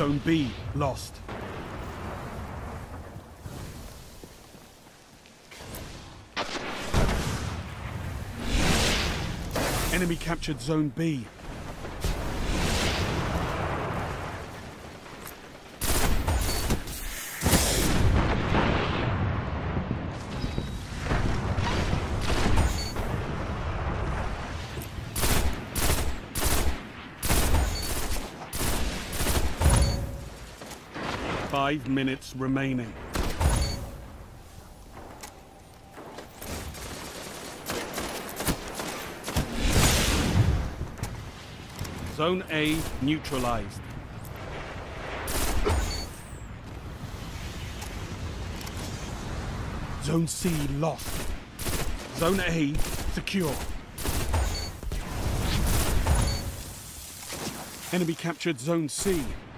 Zone B lost. Enemy captured Zone B. Five minutes remaining. Zone A neutralized. Zone C lost. Zone A secure. Enemy captured Zone C.